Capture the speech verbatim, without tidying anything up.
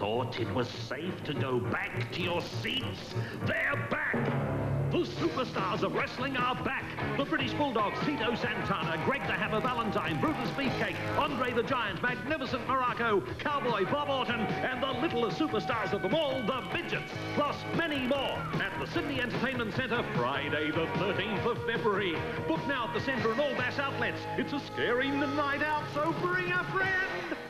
thought it was safe to go back to your seats, they're back! The superstars of wrestling are back! The British Bulldogs, Tito Santana, Greg the Hammer Valentine, Brutus Beefcake, Andre the Giant, Magnificent Morocco, Cowboy Bob Orton, and the littlest superstars of them all, the Midgets, plus many more at the Sydney Entertainment Centre, Friday the thirteenth of February. Book now at the centre and all Bass outlets. It's a scary night out, so bring a friend!